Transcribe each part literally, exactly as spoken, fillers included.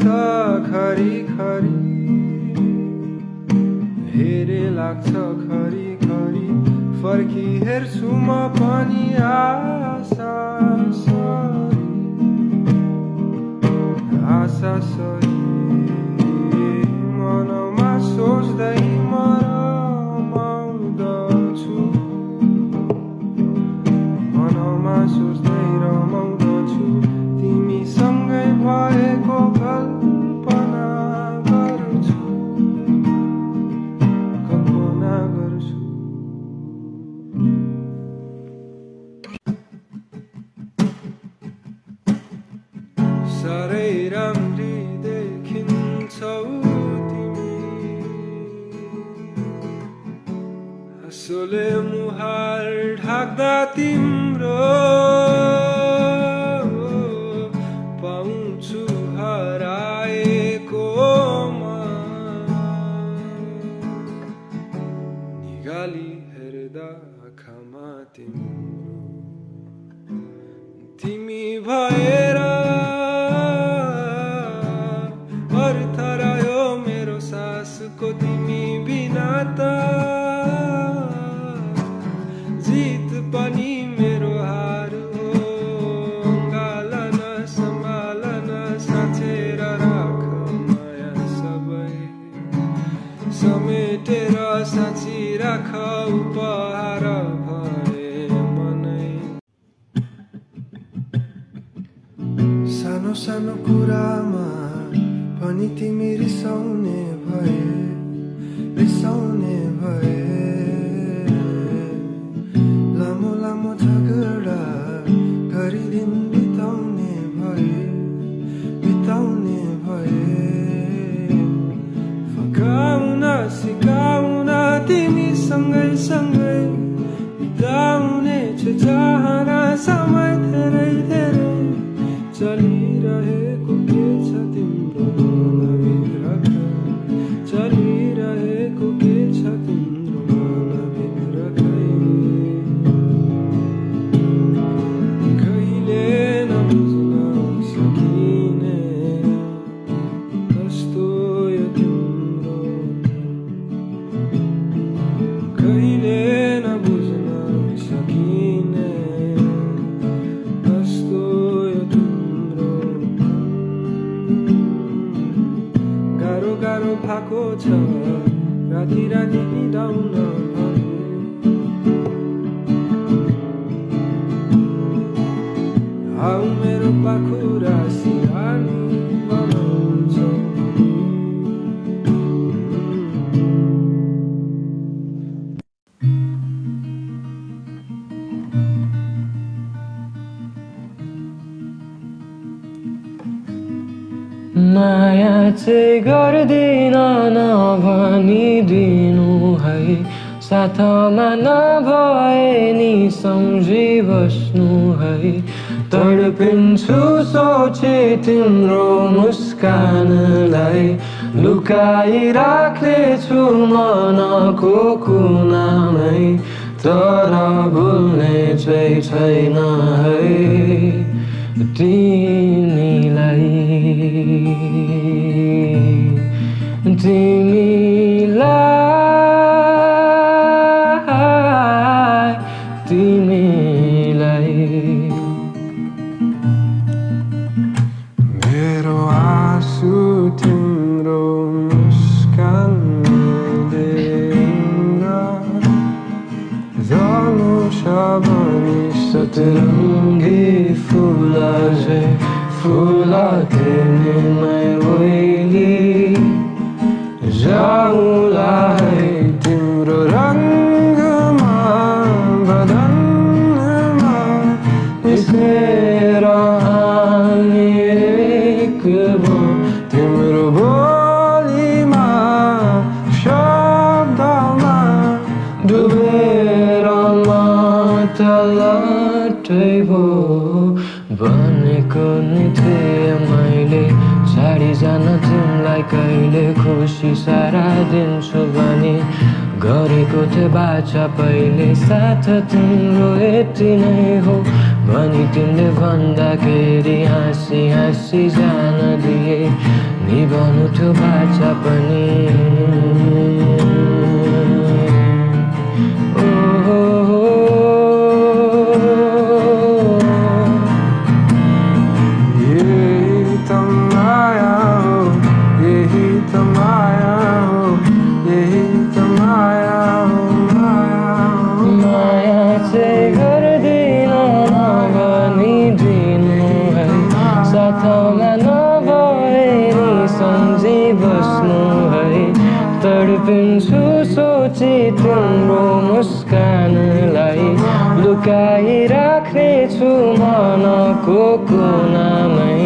खरी खरी हेरे लाग्छ खरी खरी फर्की हेर्छु म पनि आशा सरी आशा सरी मनमा सोच्दै म रमाउँदछु मनमा सोच्दै रमाउँदछु तिमीसँगै भएको कल्पना गर्छु कल्पना गर्छु साह्रै राम्री देखिन्छौ तिमी हाँसोले मुहार ढाक्दा तिम्रो पाउँछु हराएको निगाली हेर्दा आँखामा तिम्रो तिमी भएर अर्थ रह्यो मेरो सासको तिमी बिना त जित पनि मेरो हार हो गालन सम्हालन साँचेर राख माया सबै समेटेर साँची राख उपहार भए मनै सानो सानो कुरामा पनि तिमी रिसाउने भए रिसाउने भए लामो लामो झगडा गरी दिन बिताउने भए बिताउने भए फकाउन सिकाउन तिमी सँगै सँगै बिताउने छु चाहना समय धेरै धेरै चलिरहेको के छ तिम्रो मनभित्र चलिरहेको के छ तिम्रो मनभित्र कहिले नबुझ्न सकिने कस्तो यो तिम्रो कहिले नबुझ्न सकिने कस्तो यो तिम्रो गाह्रो गाह्रो भएको छ राति राति बिताउन आऊ मेरो पाखुरा सिरानी बनाउँछौ माया चाहिँ गर्दिन नभनिदिनु है साथमा नभए नि सम्झी बस्नु है तडपिन्छु सोचे तिम्रो मुस्कानलाई लुकाइराख्नेछु मनको कुनामै तर भुल्ने चाहिँ छैन है तिमीलाई तिमीलाई तिमीलाई मेरो आँसु तिम्रो मुस्कान देख्दा जानु छ भने सतरङ्गी फुल चाहिँ फुल तिमीमै ओइली जाउँला है तिम्रो रङ्गमा बदनमा निस्केर हामी एक भयौँ तिम्रो बोलीमा शब्दमा डुबेर म तलटै भो भनेको नि थिएँ मैले छाडी जान तिमीलाई कहिले खुसी सारा दिन्छु भने गरेको थिएँ बाचा पहिले साथ तिम्रो यति नै हो भनी तिमीले भन्दाखेरि हाँसी हाँसी जान दिए निभाउनु थियो बाचा पनि तडपिन्छु सोची तिम्रो मुस्कानलाई लुकाइराख्नेछु मनको कुनामै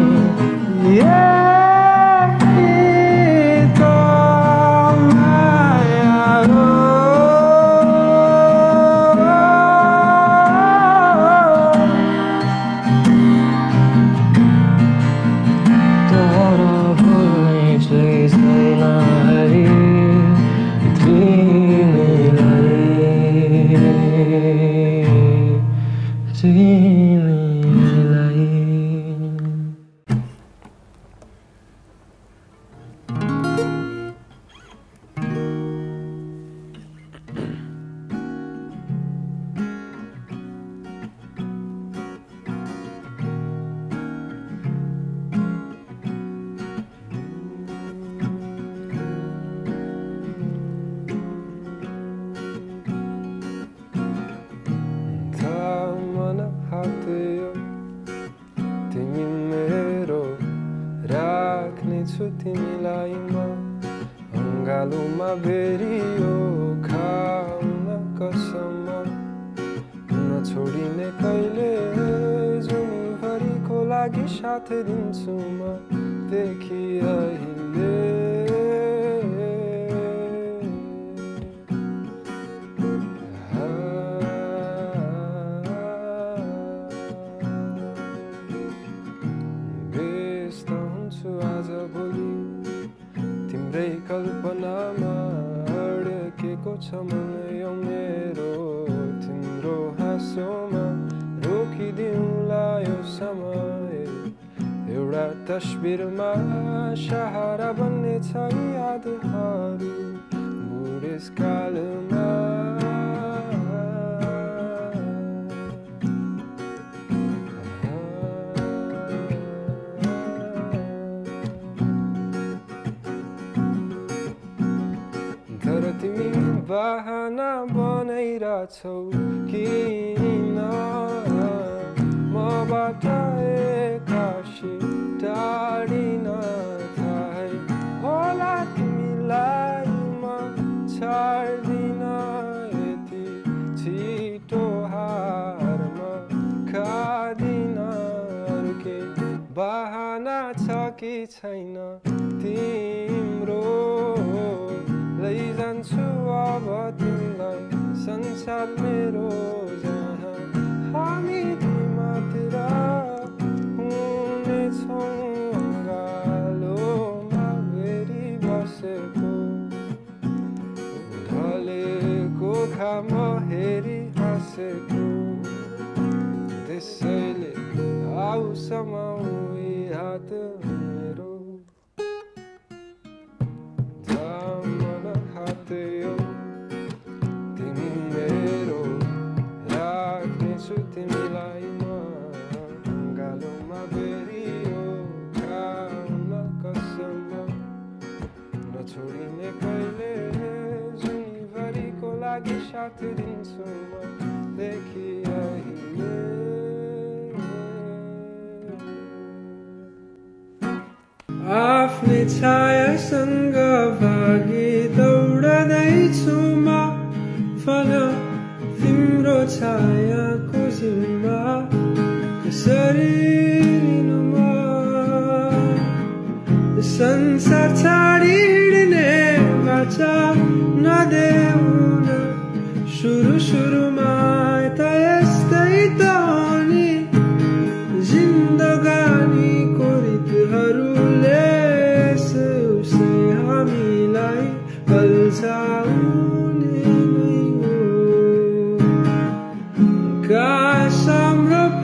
तिमी मेरो राख्नेछु तिमीलाई म अङ्गालोमा बेरियो खाउन कसम नछोडिने कहिले जुनीभरिको लागि साथ दिन्छु म देखि अहिले कल्पनामा अड्केको छ मन यो मेरो तिम्रो हाँसोमा रोकिदिउँला यो समय एउटा तस्बिरमा सहारा बन्ने छ यादहरू बुढेसकालमा तिमी बहाना बनाइरहेछौ किन मबाट एक्कासी टाढिन थाहै होला तिमीलाई म छाड्दिन यति छिटो हारमा खादिन अर्कै बहाना छ कि छैन तिम्रो लैजान्छु अब तिमीलाई संसार मेरो जहाँ हामी दुई मात्र हुनेछौँ अङ्गालोमा बेरी बसेको ढलेको घाम हेरी हाँसेको त्यसैले आऊ समाऊ हात मेरो तिमी मेरो राख्नेछु तिमीलाई म अङ्गालोमा बेरियो खाउन कसम नछोडिने कहिले जुनीभरिको लागि साथ दिन्छु म देखि अहिले आफ्नै छायासँग भागी दौडदैछु म फल तिम्रो छायाको जिम्मा कसरी लिनु म संसार छाडी हिँड्ने बाचा नदेउन सुरु सुरुमा त यस्तै त नि जिन्दगानीको रितहरूले उसै हामीलाई बल्छाउने नै हो काश हाम्रो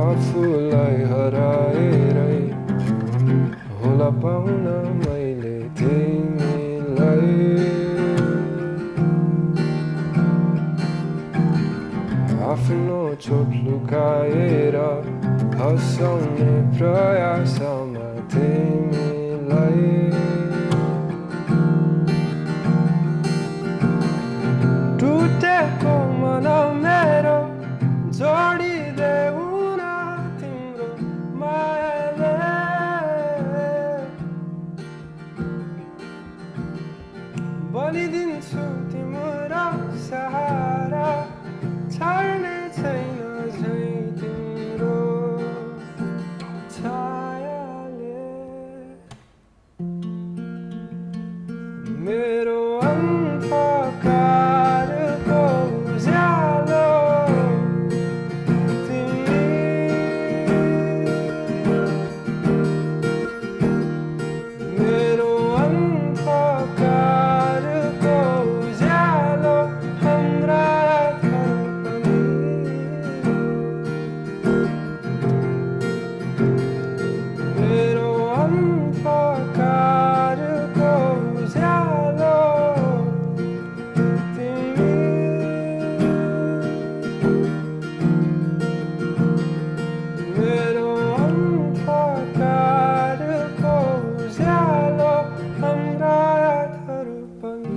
आफूलाई हराएरै होला पाउन मैले तिमीलाई। आफ्नो चोट लुकाएर हँसाउने प्रयासमा तिमीलाई। टुटेको मन मेरो जोडिदेऊ न तिम्रो मायाले। बलिदिन्छु तिम्रो सहारा छाड्ने छैन झै तिम्रो छायाले। मेरो अन्धकारको उज्यालो तिमी। मेरो अन्धकारको उज्यालो हाम्रा मेरो अन्धकारको उज्यालो तिमी। मेरो अन्धकारको उज्यालो हाम्रा यादहरू पनि।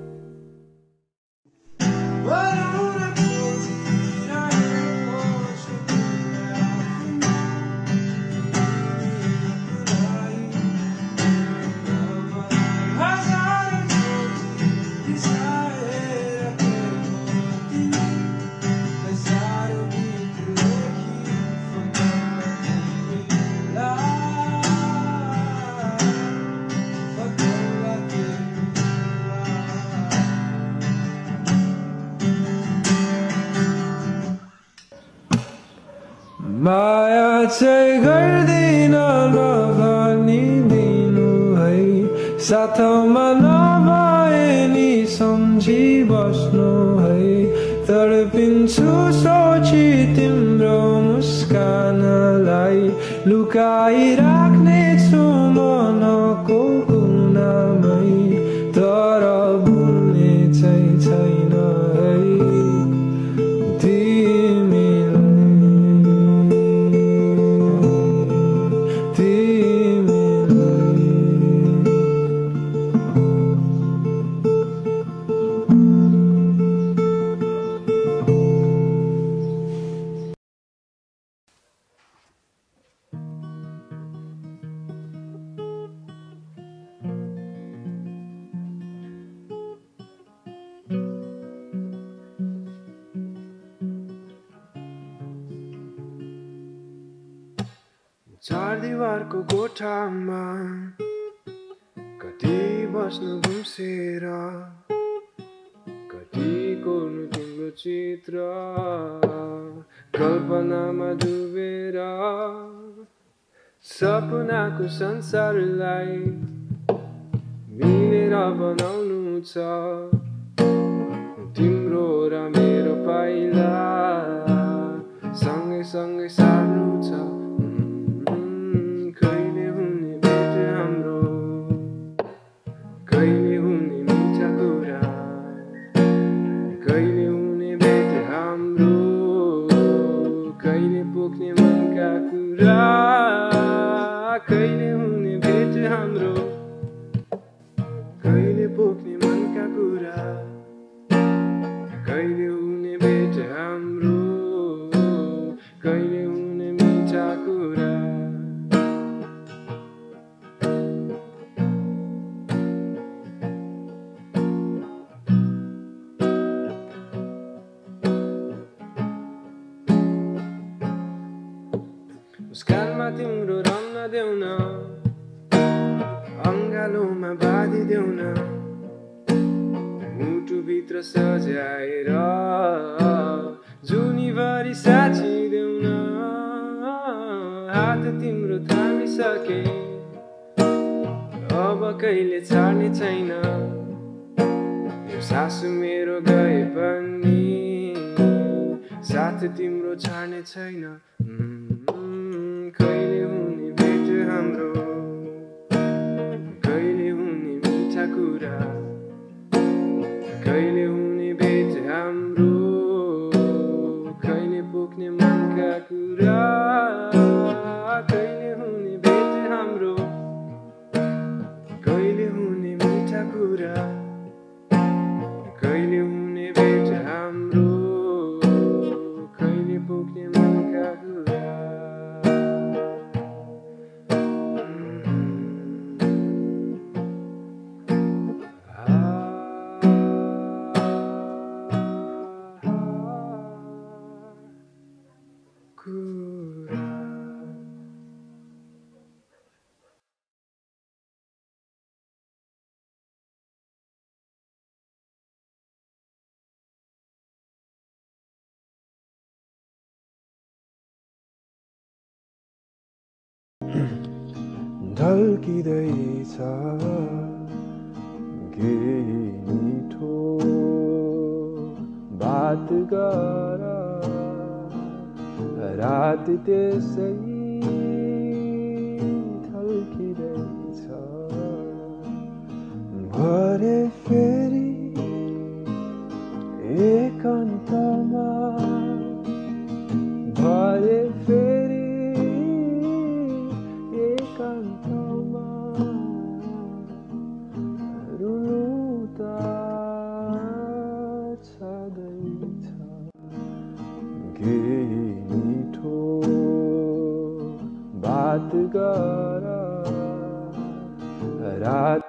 माया चाहिँ गर्दिन नभनिदिनु है, साथमा नभए नि सम्झी बस्नु है। तडपिन्छु सोची तिम्रो मुस्कानलाई, लुकाइराख्नेछु मनको कुनामै। तर भुल्ने चाहिँ छैन है चार दिवारको कोठामा कति बस्नु घुम्सेर, कति कोर्नु तिम्रो चित्र कल्पनामा डुबेर। सपनाको संसारलाई मिलेर बनाउनु छ तिम्रो र मेरो पाइला, सँगै सँगै सार्नु छ। कहिले हुने भेट हाम्रो, कहिले हुने मिठा कुरा, कहिले हुने भेट हाम्रो, कहिले पोख्ने मनका कुरा, कहिले हुने भेट हाम्रो, कहिले पोख्ने मनका कुरा, कहिले हुने भेट हाम्रो, कहिले हुने मिठा कुरा। मुस्कानमा तिम्रो रङ नदेऊ न, अङ्गालोमा बाँधिदेऊ न, मुटुभित्र सजाएर जुनीभरि साचिदेऊ न। हात तिम्रो थामिसके अब कहिले छाड्ने छैन, यो सासु मेरो गए पनि साथ तिम्रो छाड्ने छैन। मनका कुरा कहिले हुने भेट हाम्रो कहिले हुने मिठा कुरा कहिले हुने भेट हाम्रो कहिले पुग्ने मनका कुरा ढल्किँदैछ केही मिठो बात गर रात त्यसै ढल्किँदैछ भरे फेरि एकान्तमा भरे फेरि एकान्तमा रुनु त छँदैछ केही मिठो बात गर रात